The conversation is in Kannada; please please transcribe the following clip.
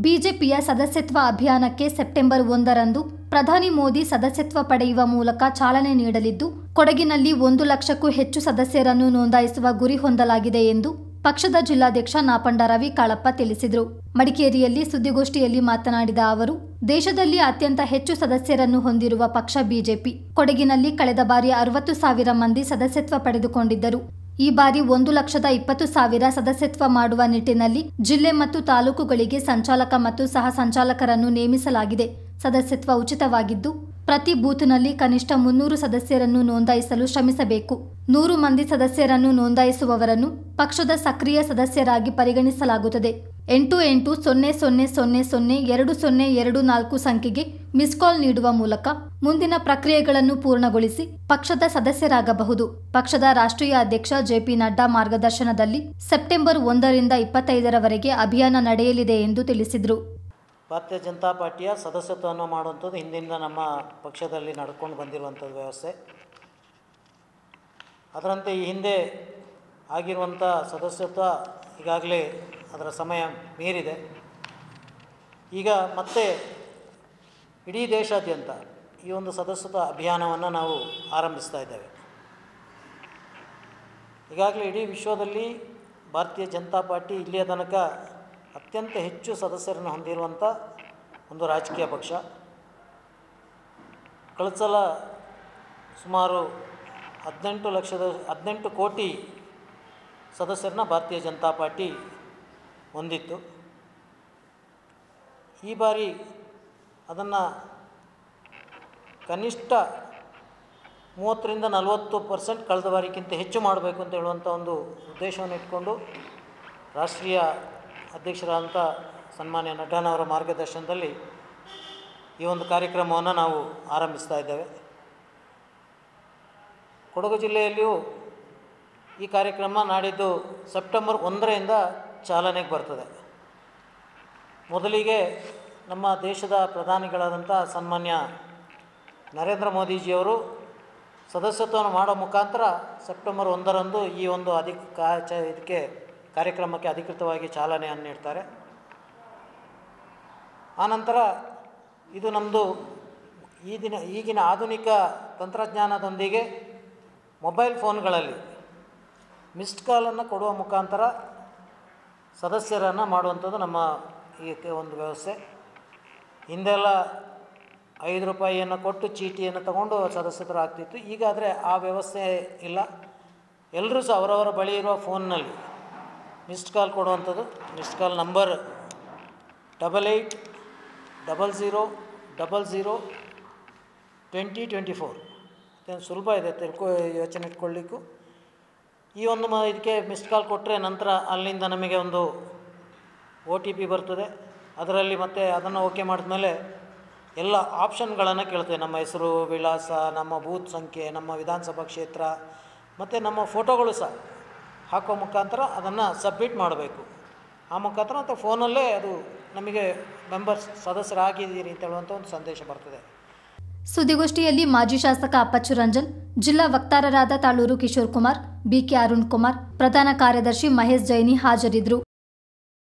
ಬಿಜೆಪಿಯ ಸದಸ್ಯತ್ವ ಅಭಿಯಾನಕ್ಕೆ ಸೆಪ್ಟೆಂಬರ್ 1ರಂದು ಪ್ರಧಾನಿ ಮೋದಿ ಸದಸ್ಯತ್ವ ಪಡೆಯುವ ಮೂಲಕ ಚಾಲನೆ ನೀಡಲಿದ್ದು, ಕೊಡಗಿನಲ್ಲಿ 1 ಲಕ್ಷಕ್ಕೂ ಹೆಚ್ಚು ಸದಸ್ಯರನ್ನು ನೋಂದಾಯಿಸುವ ಗುರಿ ಹೊಂದಲಾಗಿದೆ ಎಂದು ಪಕ್ಷದ ಜಿಲ್ಲಾಧ್ಯಕ್ಷ ನಾಪಂಡ ರವಿ ಕಾಳಪ್ಪ ತಿಳಿಸಿದರು. ಮಡಿಕೇರಿಯಲ್ಲಿ ಸುದ್ದಿಗೋಷ್ಠಿಯಲ್ಲಿ ಮಾತನಾಡಿದ ಅವರು, ದೇಶದಲ್ಲಿ ಅತ್ಯಂತ ಹೆಚ್ಚು ಸದಸ್ಯರನ್ನು ಹೊಂದಿರುವ ಪಕ್ಷ ಬಿಜೆಪಿ. ಕೊಡಗಿನಲ್ಲಿ ಕಳೆದ ಬಾರಿ 60,000 ಮಂದಿ ಸದಸ್ಯತ್ವ ಪಡೆದುಕೊಂಡಿದ್ದರು. ಈ ಬಾರಿ 1,20,000 ಸದಸ್ಯತ್ವ ಮಾಡುವ ನಿಟ್ಟಿನಲ್ಲಿ ಜಿಲ್ಲೆ ಮತ್ತು ತಾಲೂಕುಗಳಿಗೆ ಸಂಚಾಲಕ ಮತ್ತು ಸಹ ಸಂಚಾಲಕರನ್ನು ನೇಮಿಸಲಾಗಿದೆ. ಸದಸ್ಯತ್ವ ಉಚಿತವಾಗಿದ್ದು, ಪ್ರತಿ ಬೂತ್ನಲ್ಲಿ ಕನಿಷ್ಠ 300 ಸದಸ್ಯರನ್ನು ನೋಂದಾಯಿಸಲು ಶ್ರಮಿಸಬೇಕು. 100 ಮಂದಿ ಸದಸ್ಯರನ್ನು ನೋಂದಾಯಿಸುವವರನ್ನು ಪಕ್ಷದ ಸಕ್ರಿಯ ಸದಸ್ಯರಾಗಿ ಪರಿಗಣಿಸಲಾಗುತ್ತದೆ. 8800002024 ಸಂಖ್ಯೆಗೆ ಮಿಸ್ ಕಾಲ್ ನೀಡುವ ಮೂಲಕ ಮುಂದಿನ ಪ್ರಕ್ರಿಯೆಗಳನ್ನು ಪೂರ್ಣಗೊಳಿಸಿ ಪಕ್ಷದ ಸದಸ್ಯರಾಗಬಹುದು. ಪಕ್ಷದ ರಾಷ್ಟ್ರೀಯ ಅಧ್ಯಕ್ಷ ಜೆಪಿ ನಡ್ಡಾ ಮಾರ್ಗದರ್ಶನದಲ್ಲಿ ಸೆಪ್ಟೆಂಬರ್ 1ರಿಂದ 25ರವರೆಗೆ ಅಭಿಯಾನ ನಡೆಯಲಿದೆ ಎಂದು ತಿಳಿಸಿದರು. ಭಾರತೀಯ ಜನತಾ ಪಾರ್ಟಿಯ ಸದಸ್ಯತ್ವವನ್ನು ಮಾಡುವಂಥದ್ದು ಹಿಂದಿನಿಂದ ನಮ್ಮ ಪಕ್ಷದಲ್ಲಿ ನಡ್ಕೊಂಡು ಬಂದಿರುವಂಥದ್ದು ವ್ಯವಸ್ಥೆ. ಅದರಂತೆ ಈ ಹಿಂದೆ ಆಗಿರುವಂಥ ಸದಸ್ಯತ್ವ ಈಗಾಗಲೇ ಅದರ ಸಮಯ ಮೀರಿದೆ. ಈಗ ಮತ್ತೆ ಇಡೀ ದೇಶಾದ್ಯಂತ ಈ ಒಂದು ಸದಸ್ಯತ್ವ ಅಭಿಯಾನವನ್ನು ನಾವು ಆರಂಭಿಸ್ತಾ ಇದ್ದೇವೆ. ಈಗಾಗಲೇ ಇಡೀ ವಿಶ್ವದಲ್ಲಿ ಭಾರತೀಯ ಜನತಾ ಪಾರ್ಟಿ ಇಲ್ಲಿಯ ತನಕ ಅತ್ಯಂತ ಹೆಚ್ಚು ಸದಸ್ಯರನ್ನು ಹೊಂದಿರುವಂಥ ಒಂದು ರಾಜಕೀಯ ಪಕ್ಷ. ಕಳೆದ ಸಲ ಸುಮಾರು 18 ಕೋಟಿ ಸದಸ್ಯರನ್ನ ಭಾರತೀಯ ಜನತಾ ಪಾರ್ಟಿ ಹೊಂದಿತ್ತು. ಈ ಬಾರಿ ಅದನ್ನು ಕನಿಷ್ಠ 30ರಿಂದ 40% ಕಳೆದ ಬಾರಿಗಿಂತ ಹೆಚ್ಚು ಮಾಡಬೇಕು ಅಂತ ಹೇಳುವಂಥ ಒಂದು ಉದ್ದೇಶವನ್ನು ಇಟ್ಕೊಂಡು ರಾಷ್ಟ್ರೀಯ ಅಧ್ಯಕ್ಷರಾದಂಥ ಸನ್ಮಾನ್ಯ ನಡ್ಡಾನವರ ಮಾರ್ಗದರ್ಶನದಲ್ಲಿ ಈ ಒಂದು ಕಾರ್ಯಕ್ರಮವನ್ನು ನಾವು ಆರಂಭಿಸ್ತಾ ಇದ್ದೇವೆ. ಕೊಡಗು ಜಿಲ್ಲೆಯಲ್ಲಿಯೂ ಈ ಕಾರ್ಯಕ್ರಮ ನಾಡಿದ್ದು ಸೆಪ್ಟೆಂಬರ್ 1ರಿಂದ ಚಾಲನೆಗೆ ಬರ್ತದೆ. ಮೊದಲಿಗೆ ನಮ್ಮ ದೇಶದ ಪ್ರಧಾನಿಗಳಾದಂಥ ಸನ್ಮಾನ್ಯ ನರೇಂದ್ರ ಮೋದಿಜಿಯವರು ಸದಸ್ಯತ್ವವನ್ನು ಮಾಡೋ ಮುಖಾಂತರ ಸೆಪ್ಟೆಂಬರ್ 1ರಂದು ಈ ಒಂದು ಇದಕ್ಕೆ ಕಾರ್ಯಕ್ರಮಕ್ಕೆ ಅಧಿಕೃತವಾಗಿ ಚಾಲನೆಯನ್ನು ನೀಡ್ತಾರೆ. ಆನಂತರ ಇದು ನಮ್ಮದು ಈಗಿನ ಆಧುನಿಕ ತಂತ್ರಜ್ಞಾನದೊಂದಿಗೆ ಮೊಬೈಲ್ ಫೋನ್ಗಳಲ್ಲಿ ಮಿಸ್ಡ್ ಕಾಲನ್ನು ಕೊಡುವ ಮುಖಾಂತರ ಸದಸ್ಯರನ್ನು ಮಾಡುವಂಥದ್ದು ನಮ್ಮ ಈ ಒಂದು ವ್ಯವಸ್ಥೆ. ಹಿಂದೆಲ್ಲ 5 ರೂಪಾಯಿಯನ್ನು ಕೊಟ್ಟು ಚೀಟಿಯನ್ನು ತಗೊಂಡು ಸದಸ್ಯರಾಗ್ತಿತ್ತು. ಈಗಾದರೆ ಆ ವ್ಯವಸ್ಥೆ ಇಲ್ಲ. ಎಲ್ಲರೂ ಸಹ ಅವರವರ ಬಳಿ ಇರುವ ಫೋನ್ನಲ್ಲಿ ಮಿಸ್ಡ್ ಕಾಲ್ ಕೊಡುವಂಥದ್ದು. Missed call number 8800002024. ಸುಲಭ ಇದೆ, ಯೋಚನೆ ಇಟ್ಕೊಳ್ಳಿಕ್ಕೂ. ಈ ಒಂದು ಇದಕ್ಕೆ ಮಿಸ್ಡ್ ಕಾಲ್ ಕೊಟ್ಟರೆ ನಂತರ ಅಲ್ಲಿಂದ ನಮಗೆ ಒಂದು OTP ಬರ್ತದೆ. ಅದರಲ್ಲಿ ಮತ್ತೆ ಅದನ್ನು ಓಕೆ ಮಾಡಿದ್ಮೇಲೆ ಎಲ್ಲ ಆಪ್ಷನ್ಗಳನ್ನು ಕೇಳ್ತೇವೆ. ನಮ್ಮ ಹೆಸರು, ವಿಳಾಸ, ನಮ್ಮ ಬೂತ್ ಸಂಖ್ಯೆ, ನಮ್ಮ ವಿಧಾನಸಭಾ ಕ್ಷೇತ್ರ ಮತ್ತು ನಮ್ಮ ಫೋಟೋಗಳು ಸಹ ಹಾಕೋ ಮುಖಾಂತರ ಅದನ್ನು ಸಬ್ಮಿಟ್ ಮಾಡಬೇಕು. ಆ ಮುಖಾಂತರ ಮತ್ತು ಫೋನಲ್ಲೇ ಅದು ನಮಗೆ ಸದಸ್ಯರಾಗಿದ್ದೀರಿ ಅಂತ ಹೇಳುವಂಥ ಒಂದು ಸಂದೇಶ ಬರ್ತದೆ. ಸುದ್ದಿಗೋಷ್ಠಿಯಲ್ಲಿ ಮಾಜಿ ಶಾಸಕ ಅಪ್ಪಚ್ಚು ರಂಜನ್, ಜಿಲ್ಲಾ ವಕ್ತಾರರಾದ ತಾಳೂರು ಕಿಶೋರ್ ಕುಮಾರ್, BK ಅರುಣ್ ಕುಮಾರ್, ಪ್ರಧಾನ ಕಾರ್ಯದರ್ಶಿ ಮಹೇಶ್ ಜೈನಿ ಹಾಜರಿದ್ದರು.